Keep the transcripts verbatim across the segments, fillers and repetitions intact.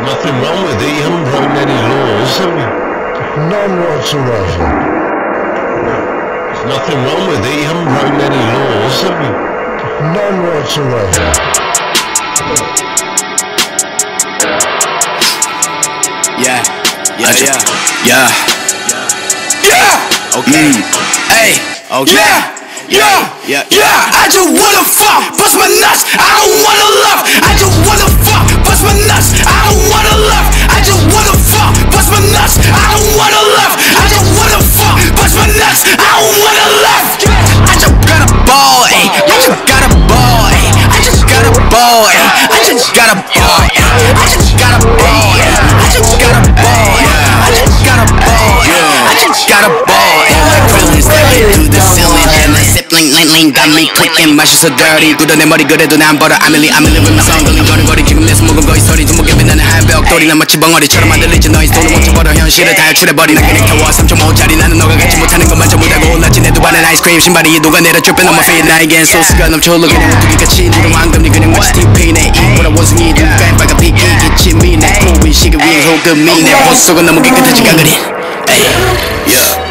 nothing wrong with it, you haven't broken any laws, have you? None whatsoever. There's nothing wrong with it, you haven't broken any laws, have you? None whatsoever. Yeah, yeah, yeah, yeah, yeah, okay, mm. Hey, okay, yeah. Yeah, yeah, yeah, I just wanna fuck, bust my nuts, I don't wanna love. I just wanna fuck, bust my nuts, I don't wanna love. I just wanna fuck, bust my nuts, I don't wanna love. I just wanna fuck, bust my nuts, I don't wanna love. I just got a ball, ayy, I just got a ball, ayy, I just got a ball, ayy, I just got a ball, ayy, I just got a ball, ayy, I just got a ball, ayy, I just got a ball, ayy, I just got a ball, ayy. My feelings stepping through the ceiling and the Link, link, link, got me clicking. 맛이 so dirty. 굳어 내 머리 그래도 난 벌어. I'm really, I'm really with my song. 걸린 거리거리 지금 내 손목은 거의 소리. 두목에 빛나는 한벽돌이 난 마치 벙어리처럼 만들리지 너의 손을 멈춰버려. 현실을 다 유출해버린 나 그냥 태워 삼 점 오짜리 나는 너가 갖지 못하는 것만 전부 다 골랐지. 내 두 발은 아이스크림 신발이 녹아내려 dripping on my feet. 나에겐 소스가 넘쳐 흘러 그냥 우두기같이 누른 황금리 그냥 마치 티피 내 입보다 원숭이 눈가엔 빨간 빛 이기치 미내 코위 시계 위에 호금이 내 보스 속은 너무 깨끗하지 가그린. Ay, yeah,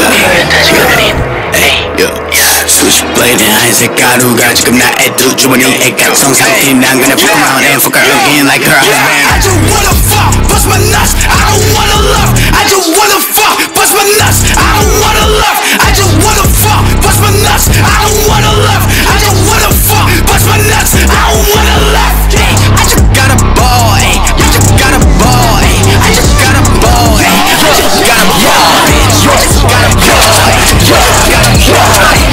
yeah. 수십 블레이드 하얀색 가루가 지금 나의 두 주머니에 각성 상태 난 그냥 fuck around and fuck her again like her husband. I just wanna fuck, bust my nuts, I don't wanna love. I just wanna fuck, bust my nuts, I don't wanna love. I just wanna fuck, bust my nuts, I don't wanna love. I just wanna fuck, bust my nuts, I don't wanna love. Hey, I just got a ball, ay, I just got a ball, ay, I just got a ball, ay, I just got a ball, bitch, I just got a ball, ay, I just got a ball, ay, I just got a ball, ay.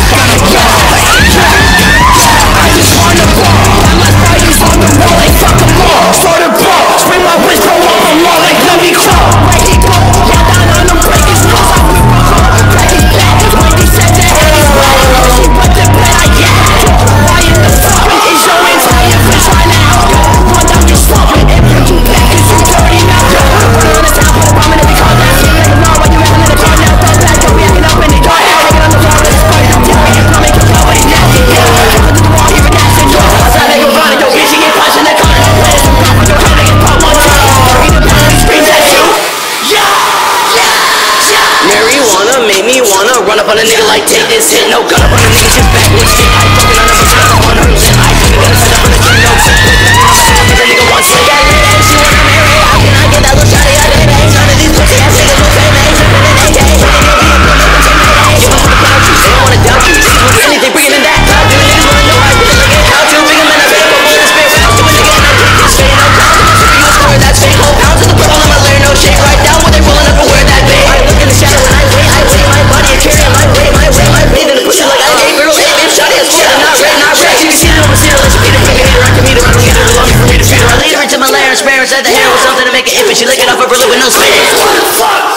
I just wanna ball, I must tell you on the wall, like fuck them all. Start a ball, spring my wrist, go on the wall, like let me crawl. Break it, go, yeah, down on them, break his nose, I whip my home. Break his back, when he said that head is wrong. She put the bed, I yeah. Why in the fuck is your entire bitch right now? Run down your slump, if you're too back, cause you dirty now. Put it on the top, put a bomb in every car now. Let them know why you acting in the car now. Throw back, don't be acting up in the car now. Hanging on the floor, let's fight it. Tell me you're coming, cause nobody's nasty. Coming to the wall, you're an acid. Outside, they go running, yo, bitch, you get punched in the corner. Play some pop with your hand, they get pop one time. Eat the pound, he screams at you. Yeah, yeah, yeah. Marijuana made me wanna run up on a nigga like take this hit. No gun up on a nigga, just backwards shit. I fucking on the bitch, I wanna lose it. I couldn't get a set up on the kid, no shit. But the nigga wants to get rid of. She wanna marry, how can I get that little shawty out of it? None of these pussy ass niggas will say they should put an A K. She didn't give me a put up and take my A. You want to cloud you, she don't wanna doubt you. She wants anything bigger than that. Cloud you, niggas wanna know I really look at how to. Bigger man, I say I'm going to spit rounds to a nigga and I take this straight. No clowns, I'm gonna show you a story that's fake. Whole pounds of the purple on my layer, no shake. Right down when they rolling up and wear that bait. I look in the shadow and I wait, I wait. My body is carrying my weight, my weight, my weight. And the pussy like I hate girl, hey bitch, shawty is full, not red, not red. She can see it on my ceiling, let you beat her, make it hit her, I can meet her, I don't get her, allow me for me to feed her. I lead her into my lair and spray her, said the hair was something to make it if and she lick it off her brother with no spit.